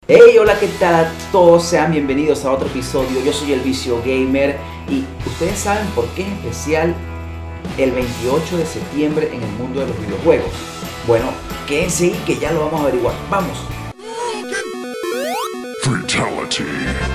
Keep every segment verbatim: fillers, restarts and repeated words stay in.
Hey, hola, ¿qué tal a todos? Sean bienvenidos a otro episodio. Yo soy el Vicio Gamer y ustedes saben por qué es especial el veintiocho de septiembre en el mundo de los videojuegos. Bueno, quédense ahí que ya lo vamos a averiguar. ¡Vamos! Fatality.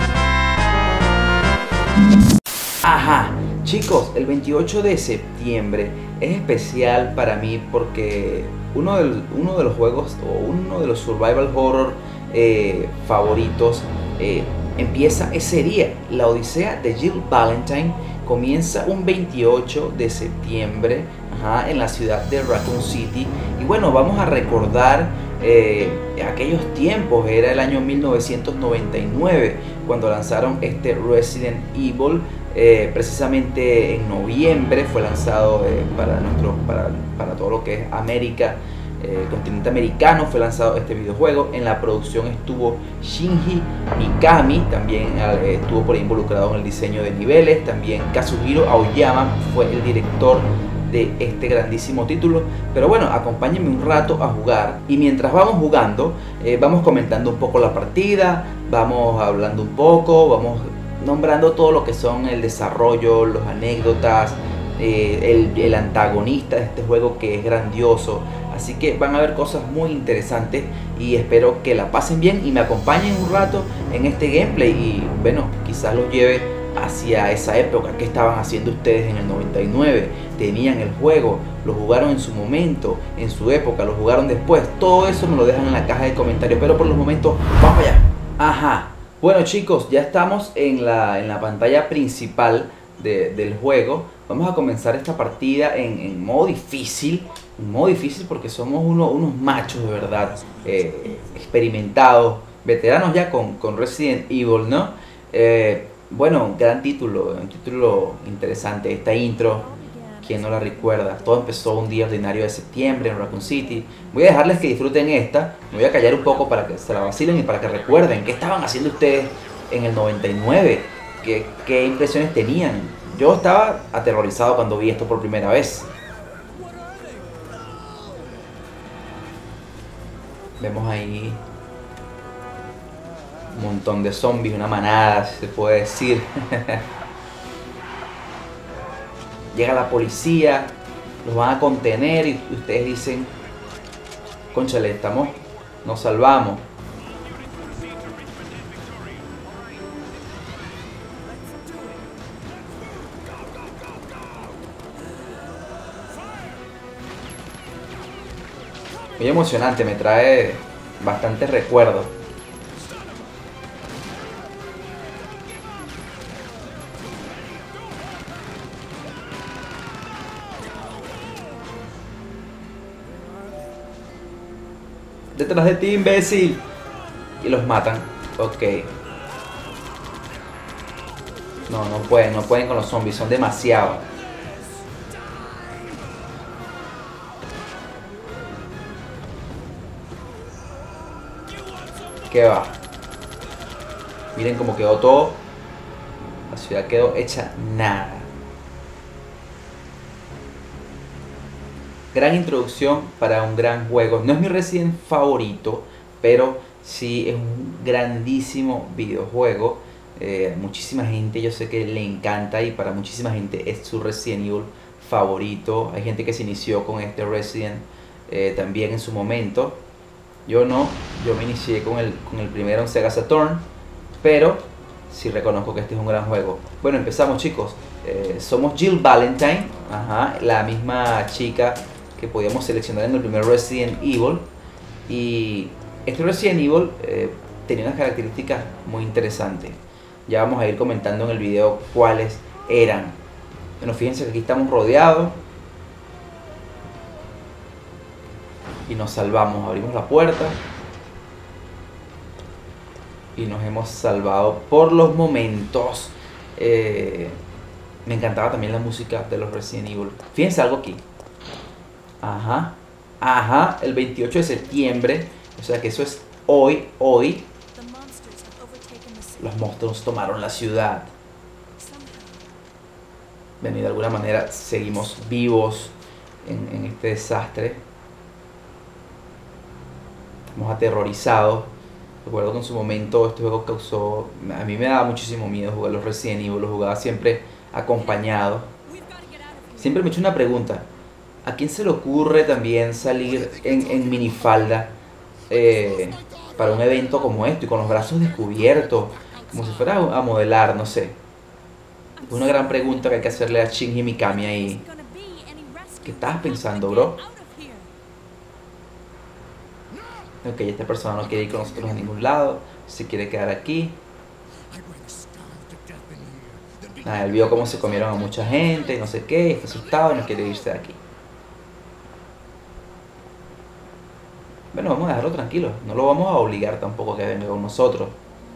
Ajá, chicos, el veintiocho de septiembre es especial para mí porque uno de, uno de los juegos o uno de los survival horror eh, favoritos eh, empieza ese día. La Odisea de Jill Valentine comienza un veintiocho de septiembre ajá, en la ciudad de Raccoon City. Y bueno, vamos a recordar eh, aquellos tiempos. Era el año mil novecientos noventa y nueve cuando lanzaron este Resident Evil. Eh, precisamente en noviembre fue lanzado eh, para, nuestro, para, para todo lo que es América, eh, continente americano, fue lanzado este videojuego. En la producción estuvo Shinji Mikami, también eh, estuvo por ahí involucrado en el diseño de niveles. También Kazuhiro Aoyama fue el director de este grandísimo título. Pero bueno, acompáñenme un rato a jugar y mientras vamos jugando eh, vamos comentando un poco la partida, vamos hablando un poco, vamos nombrando todo lo que son el desarrollo, las anécdotas, eh, el, el antagonista de este juego que es grandioso. Así que van a ver cosas muy interesantes y espero que la pasen bien y me acompañen un rato en este gameplay y bueno, quizás los lleve hacia esa época. ¿Qué estaban haciendo ustedes en el noventa y nueve? ¿Tenían el juego? ¿Lo jugaron en su momento? ¿En su época? ¿Lo jugaron después? Todo eso me lo dejan en la caja de comentarios, pero por los momentos vamos allá. Ajá. Bueno chicos, ya estamos en la, en la pantalla principal de, del juego. Vamos a comenzar esta partida en, en modo difícil. En modo difícil porque somos uno, unos machos de verdad, eh, experimentados, veteranos ya con, con Resident Evil, ¿no? Eh, bueno, gran título, un título interesante. Esta intro, quien no la recuerda, todo empezó un día ordinario de septiembre en Raccoon City. Voy a dejarles que disfruten esta, me voy a callar un poco para que se la vacilen y para que recuerden qué estaban haciendo ustedes en el noventa y nueve, qué, qué impresiones tenían. Yo estaba aterrorizado cuando vi esto por primera vez. Vemos ahí un montón de zombies, una manada, si se puede decir. Llega la policía, los van a contener y ustedes dicen, cónchale, estamos, nos salvamos. Muy emocionante, me trae bastantes recuerdos. Detrás de ti, imbécil. Y los matan. Ok. No, no pueden, no pueden con los zombies, son demasiados. ¿Qué va? Miren cómo quedó todo. La ciudad quedó hecha nada. Gran introducción para un gran juego. No es mi Resident favorito, pero sí es un grandísimo videojuego. Eh, muchísima gente yo sé que le encanta y para muchísima gente es su Resident Evil favorito. Hay gente que se inició con este Resident eh, también en su momento. Yo no, yo me inicié con el, con el primero en Sega Saturn, pero sí reconozco que este es un gran juego. Bueno, empezamos chicos. Eh, somos Jill Valentine, ajá, la misma chica que podíamos seleccionar en el primer Resident Evil. Y este Resident Evil eh, tenía unas características muy interesantes. Ya vamos a ir comentando en el video cuáles eran. Bueno, fíjense que aquí estamos rodeados y nos salvamos. Abrimos la puerta y nos hemos salvado por los momentos. Eh, me encantaba también la música de los Resident Evil. Fíjense algo aquí. Ajá, ajá, el veintiocho de septiembre, o sea que eso es hoy, hoy. Los monstruos tomaron la ciudad. Ven, y de alguna manera seguimos vivos en, en este desastre. Estamos aterrorizados. Recuerdo que en su momento este juego causó, a mí me daba muchísimo miedo jugar los Resident Evil, los jugaba siempre acompañado. Siempre me he hecho una pregunta, ¿a quién se le ocurre también salir en, en minifalda eh, para un evento como esto y con los brazos descubiertos, como si fuera a modelar, no sé? Es una gran pregunta que hay que hacerle a Shinji Mikami ahí. ¿Qué estabas pensando, bro? Ok, esta persona no quiere ir con nosotros a ningún lado, se quiere quedar aquí. Nada, él vio cómo se comieron a mucha gente y no sé qué, y está asustado y no quiere irse de aquí. Bueno, vamos a dejarlo tranquilo, no lo vamos a obligar tampoco a que venga con nosotros.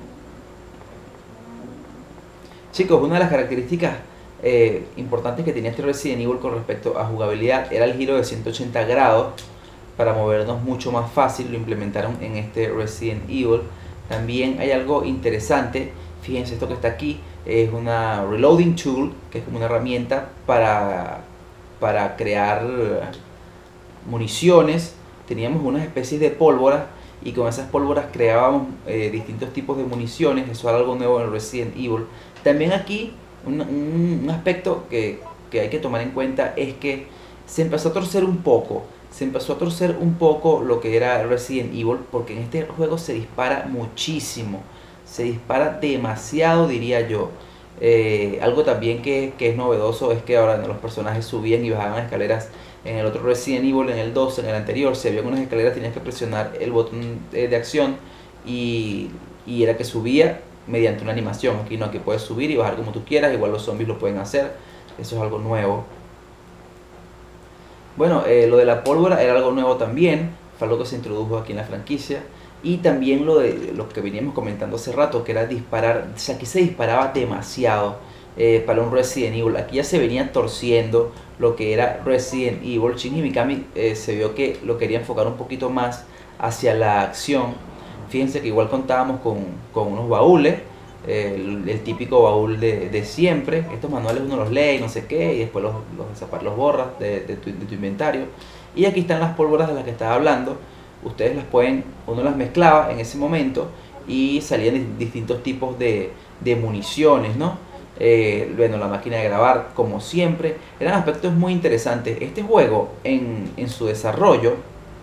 Chicos, una de las características eh, importantes que tenía este Resident Evil con respecto a jugabilidad era el giro de ciento ochenta grados para movernos mucho más fácil. Lo implementaron en este Resident Evil. También hay algo interesante, fíjense esto que está aquí, es una reloading tool, que es como una herramienta para, para crear municiones. Teníamos unas especies de pólvoras y con esas pólvoras creábamos eh, distintos tipos de municiones. Eso era algo nuevo en Resident Evil. También aquí un, un, un aspecto que, que hay que tomar en cuenta es que se empezó a torcer un poco. Se empezó a torcer un poco lo que era Resident Evil, porque en este juego se dispara muchísimo. Se dispara demasiado, diría yo. Eh, algo también que, que es novedoso es que ahora los personajes subían y bajaban escaleras. En el otro Resident Evil, en el dos, en el anterior, si había unas escaleras tenías que presionar el botón de, de acción y, y era que subía mediante una animación. Aquí no, aquí puedes subir y bajar como tú quieras, igual los zombies lo pueden hacer. Eso es algo nuevo. Bueno, eh, lo de la pólvora era algo nuevo también, fue algo que se introdujo aquí en la franquicia. Y también lo de lo que veníamos comentando hace rato, que era disparar. O sea, aquí se disparaba demasiado eh, para un Resident Evil. Aquí ya se venía torciendo lo que era Resident Evil. Shinji Mikami eh, se vio que lo quería enfocar un poquito más hacia la acción. Fíjense que igual contábamos con, con unos baúles, eh, el, el típico baúl de, de siempre. Estos manuales uno los lee y no sé qué, y después los, los, los borras de, de, tu, de tu inventario. Y aquí están las pólvoras de las que estaba hablando. Ustedes las pueden, uno las mezclaba en ese momento y salían distintos tipos de, de municiones, ¿no? Eh, bueno, la máquina de grabar, como siempre, eran aspectos muy interesantes. Este juego, en, en su desarrollo,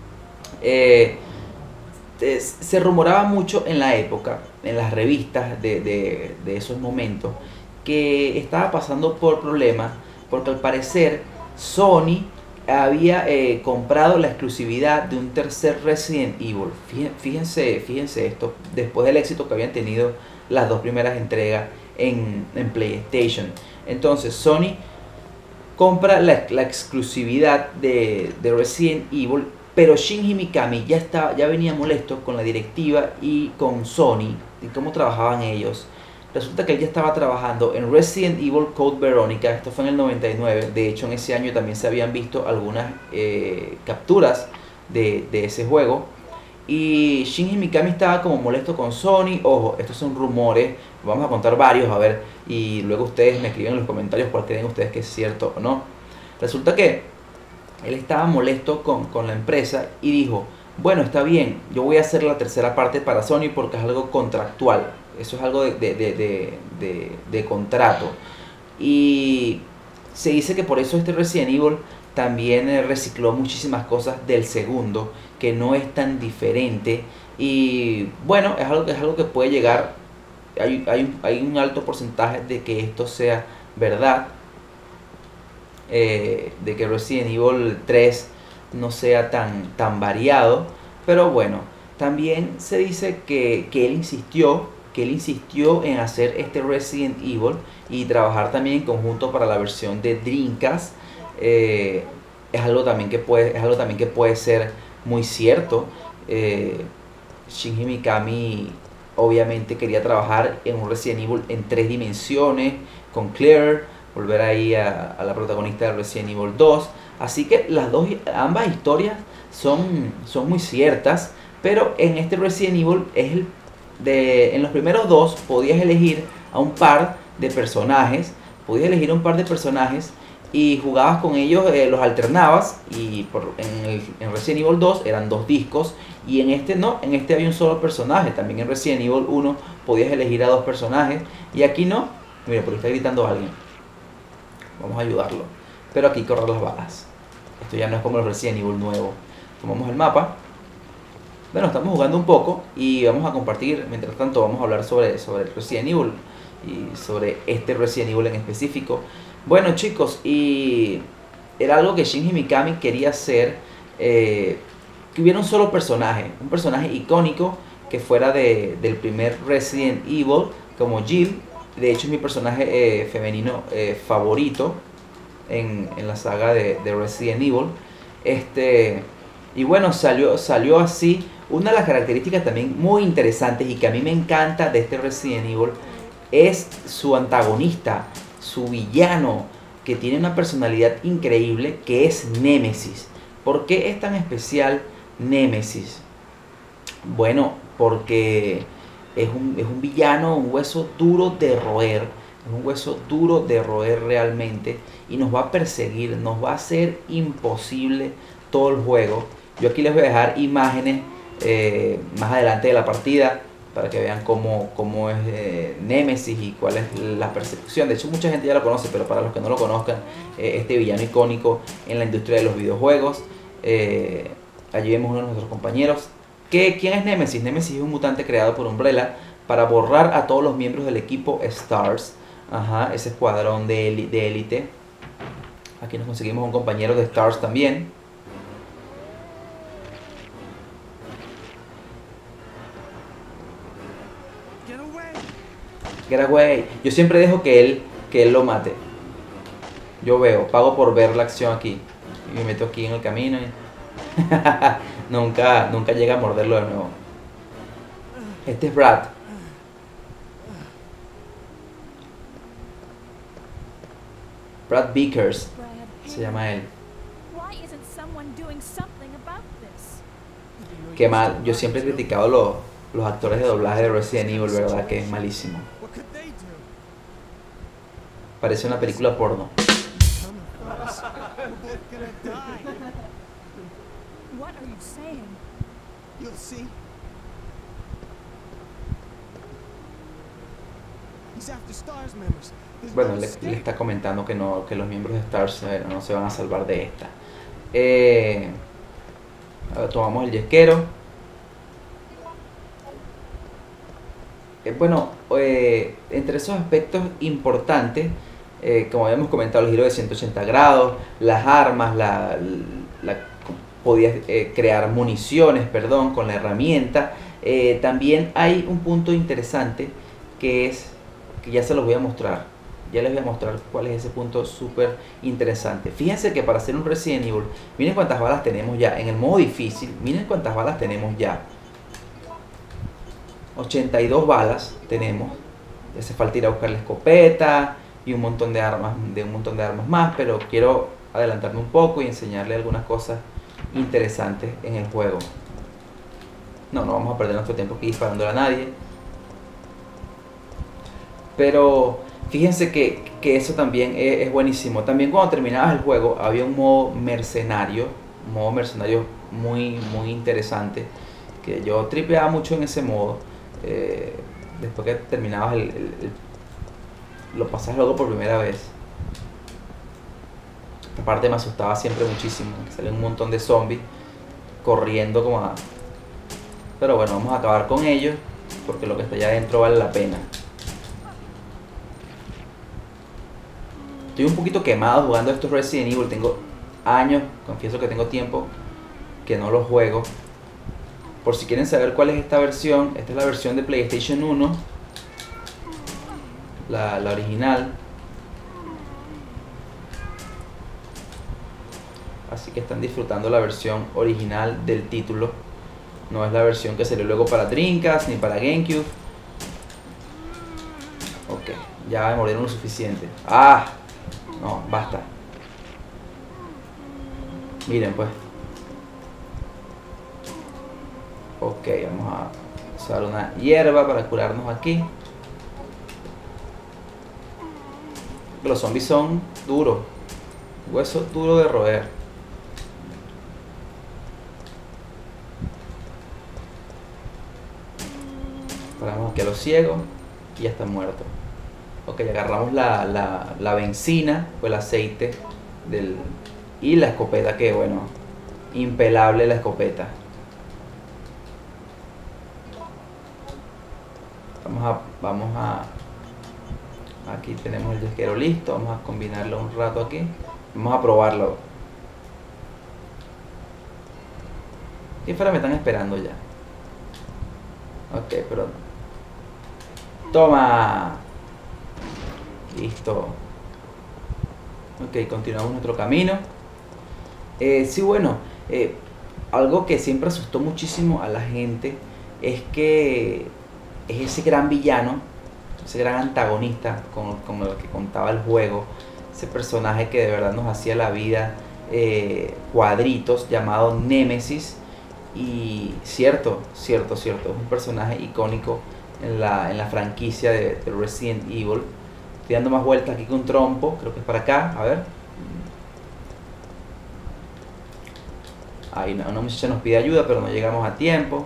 eh, es, se rumoraba mucho en la época, en las revistas de, de, de esos momentos, que estaba pasando por problemas, porque al parecer Sony había eh, comprado la exclusividad de un tercer Resident Evil. Fíjense, fíjense esto, después del éxito que habían tenido las dos primeras entregas en, en PlayStation. Entonces Sony compra la, la exclusividad de, de Resident Evil, pero Shinji Mikami ya, estaba, ya venía molesto con la directiva y con Sony y cómo trabajaban ellos. Resulta que él ya estaba trabajando en Resident Evil Code Veronica. Esto fue en el noventa y nueve. De hecho, en ese año también se habían visto algunas eh, capturas de, de ese juego. Y Shinji Mikami estaba como molesto con Sony. Ojo, estos son rumores. Vamos a contar varios, a ver. Y luego ustedes me escriben en los comentarios cuál creen ustedes que es cierto o no. Resulta que él estaba molesto con, con la empresa y dijo: bueno, está bien, yo voy a hacer la tercera parte para Sony porque es algo contractual. Eso es algo de, de, de, de, de, de contrato. Y se dice que por eso este Resident Evil también eh, recicló muchísimas cosas del segundo, que no es tan diferente. Y bueno, es algo, es algo que puede llegar, hay, hay, hay un alto porcentaje de que esto sea verdad, eh, de que Resident Evil tres no sea tan, tan variado. Pero bueno, también se dice que, que él insistió que él insistió en hacer este Resident Evil y trabajar también en conjunto para la versión de Dreamcast. Eh, es algo también que puede es algo también que puede ser muy cierto. eh, Shinji Mikami obviamente quería trabajar en un Resident Evil en tres dimensiones con Claire, volver ahí a, a la protagonista de Resident Evil dos. Así que las dos, ambas historias son, son muy ciertas, pero en este Resident Evil es el De, en los primeros dos podías elegir a un par de personajes, podías elegir a un par de personajes y jugabas con ellos, eh, los alternabas y por, en, el, en Resident Evil dos eran dos discos Y en este no, en este había un solo personaje. También en Resident Evil uno podías elegir a dos personajes. Y aquí no. Mira, por ahí está gritando alguien. Vamos a ayudarlo. Pero aquí correr las balas. Esto ya no es como los Resident Evil nuevo. Tomamos el mapa. Bueno, estamos jugando un poco y vamos a compartir. Mientras tanto vamos a hablar sobre, sobre Resident Evil. Y sobre este Resident Evil en específico. Bueno, chicos, y era algo que Shinji Mikami quería hacer. Eh, que hubiera un solo personaje. Un personaje icónico que fuera de, del primer Resident Evil. Como Jill. De hecho es mi personaje eh, femenino eh, favorito. En, en la saga de, de Resident Evil. Este, y bueno, salió, salió así. Una de las características también muy interesantes y que a mí me encanta de este Resident Evil es su antagonista, su villano, que tiene una personalidad increíble, que es Némesis. ¿Por qué es tan especial Némesis? Bueno, porque es un, es un villano, un hueso duro de roer. Es un hueso duro de roer realmente. Y nos va a perseguir, nos va a hacer imposible todo el juego. Yo aquí les voy a dejar imágenes eh, más adelante de la partida para que vean cómo, cómo es eh, Némesis y cuál es la persecución. De hecho mucha gente ya lo conoce, pero para los que no lo conozcan, eh, este villano icónico en la industria de los videojuegos. Eh, allí vemos uno de nuestros compañeros. ¿Qué, ¿Quién es Némesis? Némesis es un mutante creado por Umbrella para borrar a todos los miembros del equipo STARS. Ajá, ese escuadrón de élite. Aquí nos conseguimos un compañero de STARS también. Get away. Yo siempre dejo que él, que él lo mate. Yo veo, pago por ver la acción aquí. Y me meto aquí en el camino y... nunca, nunca llega a morderlo de nuevo. Este es Brad. Brad Vickers se llama él. Qué mal. Yo siempre he criticado los, los actores de doblaje de Resident Evil, ¿verdad? Que es malísimo. Parece una película porno. Bueno, le, le está comentando que no, que los miembros de STARS eh, no se van a salvar de esta. Eh, ahora tomamos el yesquero. Eh, bueno, eh, entre esos aspectos importantes, eh, como habíamos comentado, el giro de ciento ochenta grados, las armas, la, la, podías eh, crear municiones, perdón, con la herramienta. Eh, también hay un punto interesante que es, que ya se los voy a mostrar. Ya les voy a mostrar cuál es ese punto súper interesante. Fíjense que para hacer un Resident Evil, miren cuántas balas tenemos ya. En el modo difícil, miren cuántas balas tenemos ya. ochenta y dos balas tenemos. Ya hace falta ir a buscar la escopeta y un montón de armas, de un montón de armas más, pero quiero adelantarme un poco y enseñarle algunas cosas interesantes en el juego. No, no vamos a perder nuestro tiempo aquí disparándole a nadie. Pero fíjense que, que eso también es, es buenísimo. También cuando terminabas el juego había un modo mercenario, un modo mercenario muy, muy interesante, que yo tripeaba mucho en ese modo. Eh, después que terminabas el, el, el lo pasas luego por primera vez. Esta parte me asustaba siempre muchísimo, que salen un montón de zombies corriendo como a... Pero bueno, vamos a acabar con ellos porque lo que está allá adentro vale la pena. Estoy un poquito quemado jugando estos Resident Evil. Tengo años, confieso que tengo tiempo que no los juego. Por si quieren saber cuál es esta versión, esta es la versión de PlayStation uno, la, la original. Así que están disfrutando la versión original del título. No es la versión que salió luego para Dreamcast ni para GameCube. Ok, ya me murieron lo suficiente. ¡Ah! No, basta. Miren pues. Ok, vamos a usar una hierba para curarnos aquí. Los zombies son duros. Hueso duro de roer. Agarramos aquí a los ciegos y ya está muerto. Ok, agarramos la, la, la benzina o el aceite del, y la escopeta, que bueno, impelable la escopeta. Vamos a, vamos a, aquí tenemos el yesquero listo, vamos a combinarlo un rato aquí. Vamos a probarlo. Y fuera me están esperando ya. Ok, pero... ¡Toma! Listo. Ok, continuamos nuestro camino. Eh, sí, bueno, eh, algo que siempre asustó muchísimo a la gente es que es ese gran villano, ese gran antagonista con, con el que contaba el juego, ese personaje que de verdad nos hacía la vida eh, cuadritos, llamado Némesis. Y cierto, cierto, cierto, es un personaje icónico en la, en la franquicia de, de Resident Evil. Estoy dando más vueltas aquí con un trompo, creo que es para acá, a ver. Ahí una muchacha nos pide ayuda, pero no llegamos a tiempo.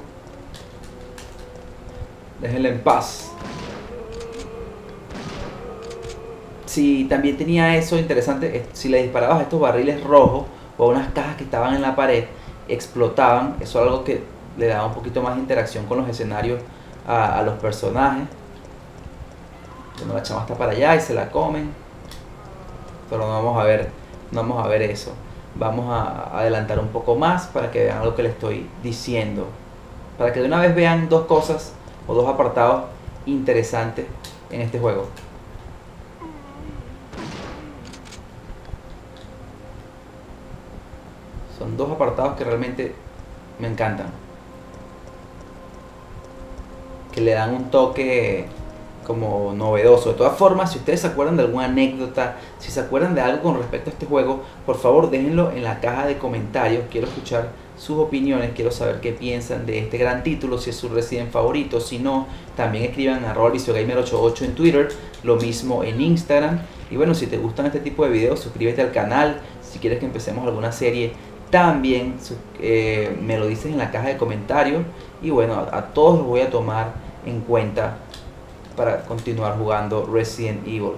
Déjenla en paz. Si también tenía eso interesante, si le disparabas a estos barriles rojos o a unas cajas que estaban en la pared, explotaban. Eso es algo que le daba un poquito más de interacción con los escenarios a, a los personajes. Bueno, la chama está para allá y se la comen, pero no vamos a ver, no vamos a ver eso. Vamos a adelantar un poco más para que vean lo que les estoy diciendo, para que de una vez vean dos cosas o dos apartados interesantes en este juego. Son dos apartados que realmente me encantan, que le dan un toque como novedoso. De todas formas, si ustedes se acuerdan de alguna anécdota, si se acuerdan de algo con respecto a este juego, por favor déjenlo en la caja de comentarios. Quiero escuchar sus opiniones, quiero saber qué piensan de este gran título, si es su Resident favorito. Si no, también escriban arroba viciogamer ochenta y ocho en Twitter, lo mismo en Instagram. Y bueno, si te gustan este tipo de videos, suscríbete al canal. Si quieres que empecemos alguna serie, también eh, me lo dices en la caja de comentarios. Y bueno, a, a todos los voy a tomar en cuenta para continuar jugando Resident Evil.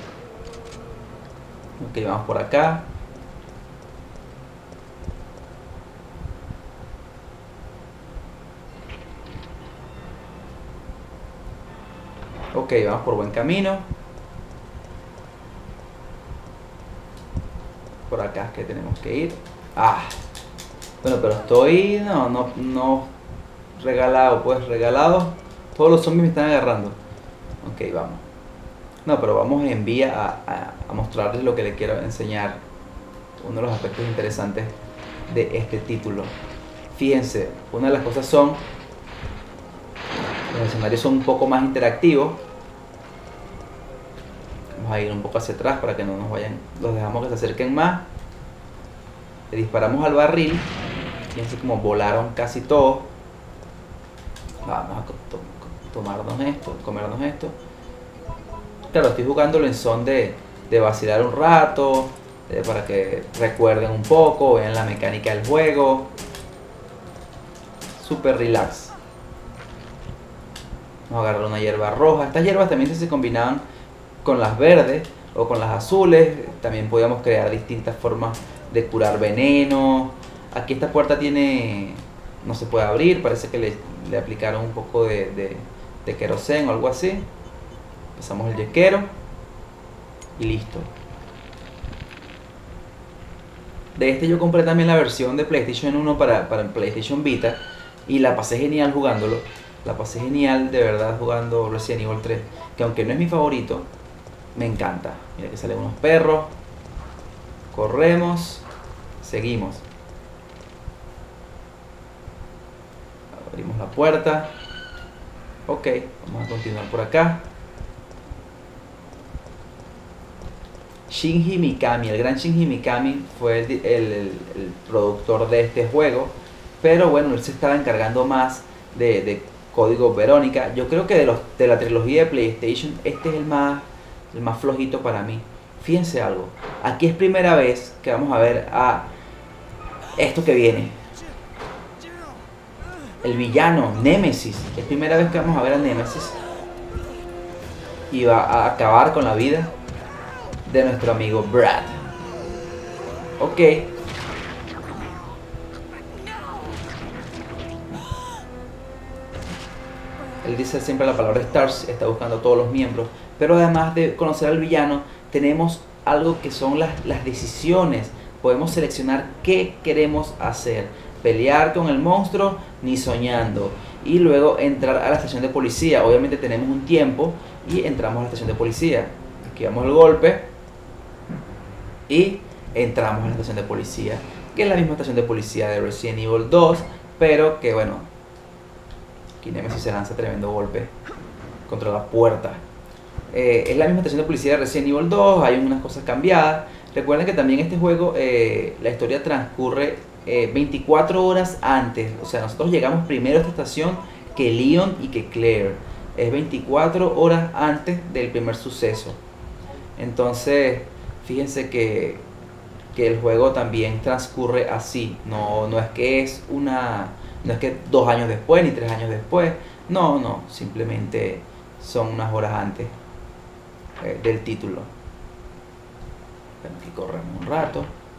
Ok, vamos por acá. Ok, vamos por buen camino. Por acá es que tenemos que ir. Ah, bueno, pero estoy... No, no, no regalado, pues regalado. Todos los zombies me están agarrando. Ok, vamos. No, pero vamos en vía a, a, a mostrarles lo que les quiero enseñar. Uno de los aspectos interesantes de este título. Fíjense, una de las cosas son... Los escenarios son un poco más interactivos. Vamos a ir un poco hacia atrás para que no nos vayan... Los dejamos que se acerquen más. Le disparamos al barril. Fíjense como volaron casi todos. Vamos a to tomarnos esto, comernos esto. Claro, estoy jugándolo en son de, de vacilar un rato, eh, para que recuerden un poco, vean la mecánica del juego. Super relax. Vamos a agarrar una hierba roja. Estas hierbas también se combinaban con las verdes o con las azules. También podíamos crear distintas formas de curar veneno. Aquí esta puerta tiene... no se puede abrir, parece que le, le aplicaron un poco de, de, de queroseno o algo así. Pasamos el yesquero y listo. De este yo compré también la versión de PlayStation uno para, para PlayStation Vita y la pasé genial jugándolo. La pasé genial de verdad jugando Resident Evil tres, que aunque no es mi favorito, me encanta. Mira que salen unos perros. Corremos, seguimos. Abrimos la puerta. Ok, vamos a continuar por acá. Shinji Mikami, el gran Shinji Mikami fue el, el, el, el productor de este juego, pero bueno, él se estaba encargando más de, de Código Verónica. Yo creo que de, los, de la trilogía de PlayStation, este es el más, el más flojito para mí. Fíjense algo, aquí es primera vez que vamos a ver a esto que viene. el villano, Nemesis. Es primera vez que vamos a ver a Nemesis. Y va a acabar con la vida de nuestro amigo Brad. Ok. Él dice siempre la palabra Stars, está buscando a todos los miembros. Pero además de conocer al villano, tenemos algo que son las, las decisiones. Podemos seleccionar qué queremos hacer. Pelear con el monstruo, ni soñando. Y luego entrar a la estación de policía. Obviamente tenemos un tiempo y entramos a la estación de policía. Esquivamos el golpe y entramos a la estación de policía, que es la misma estación de policía de Resident Evil dos, pero que bueno, aquí Nemesis se lanza tremendo golpe contra la puerta. Eh, es la misma estación de policía de Resident Evil dos, hay unas cosas cambiadas. Recuerden que también este juego, eh, la historia transcurre eh, veinticuatro horas antes. O sea, nosotros llegamos primero a esta estación que Leon y que Claire. Es veinticuatro horas antes del primer suceso. Entonces, fíjense que, que el juego también transcurre así. No, no es que es una, no es que dos años después ni tres años después. No, no, simplemente son unas horas antes eh, del título. Bueno, aquí corremos un rato.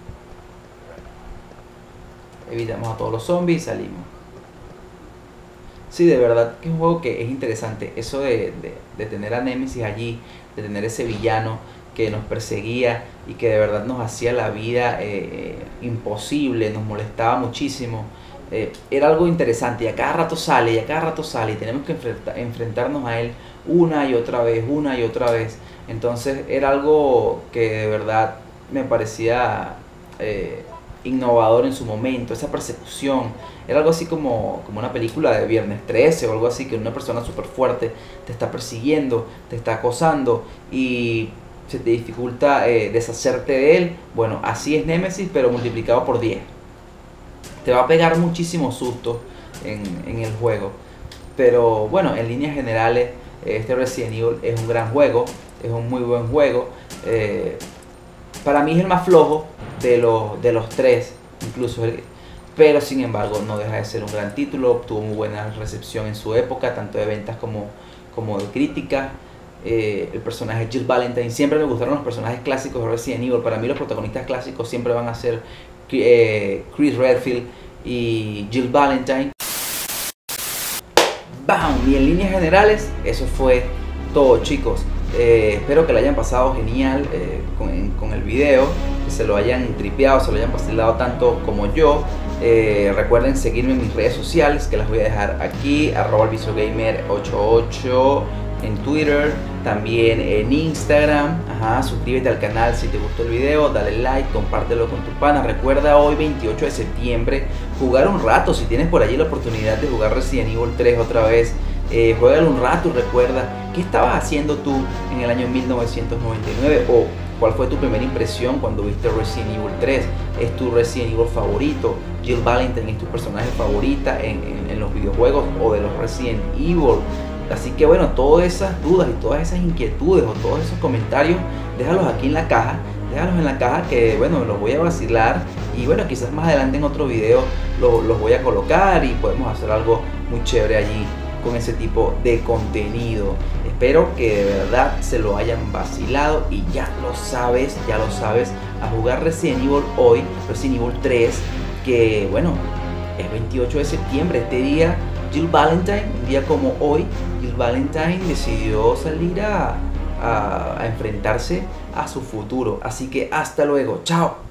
Evitamos a todos los zombies y salimos. Sí, de verdad que es un juego que es interesante. Eso de, de, de tener a Nemesis allí, de tener ese villano que nos perseguía y que de verdad nos hacía la vida eh, imposible, nos molestaba muchísimo. Eh, era algo interesante y a cada rato sale y a cada rato sale y tenemos que enfrenta, enfrentarnos a él una y otra vez, una y otra vez. Entonces era algo que de verdad me parecía eh, innovador en su momento, esa persecución. Era algo así como, como una película de Viernes trece o algo así, que una persona súper fuerte te está persiguiendo, te está acosando y se te dificulta eh, deshacerte de él. Bueno, así es Nemesis, pero multiplicado por diez. Te va a pegar muchísimo susto en, en el juego. Pero bueno, en líneas generales, este Resident Evil es un gran juego, es un muy buen juego. Eh, para mí es el más flojo de los, de los tres, incluso el, pero sin embargo no deja de ser un gran título. Tuvo muy buena recepción en su época, tanto de ventas como, como de crítica. Eh, el personaje Jill Valentine, siempre me gustaron los personajes clásicos de Resident Evil. Para mí los protagonistas clásicos siempre van a ser eh, Chris Redfield y Jill Valentine. ¡Bam! Y en líneas generales eso fue todo, chicos. Eh, espero que lo hayan pasado genial eh, con, con el video, que se lo hayan tripeado, se lo hayan vacilado tanto como yo. Eh, recuerden seguirme en mis redes sociales, que las voy a dejar aquí, arroba elviciogamer ochenta y ocho en Twitter, también en Instagram. Ajá, suscríbete al canal si te gustó el video, dale like, compártelo con tus panas. Recuerda hoy veintiocho de septiembre jugar un rato, si tienes por allí la oportunidad de jugar Resident Evil tres otra vez. Eh, juégalo un rato y recuerda qué estabas haciendo tú en el año mil novecientos noventa y nueve, o cuál fue tu primera impresión cuando viste Resident Evil tres. ¿Es tu Resident Evil favorito? Jill Valentine es tu personaje favorita en, en, en los videojuegos o de los Resident Evil. Así que bueno, todas esas dudas y todas esas inquietudes o todos esos comentarios, déjalos aquí en la caja. Déjalos en la caja, que bueno, los voy a vacilar. Y bueno, quizás más adelante en otro video los, los voy a colocar y podemos hacer algo muy chévere allí con ese tipo de contenido. Espero que de verdad se lo hayan vacilado y ya lo sabes, ya lo sabes, a jugar Resident Evil hoy, Resident Evil tres, que bueno, es veintiocho de septiembre, este día Jill Valentine, un día como hoy, Jill Valentine decidió salir a, a, a enfrentarse a su futuro. Así que hasta luego, chao.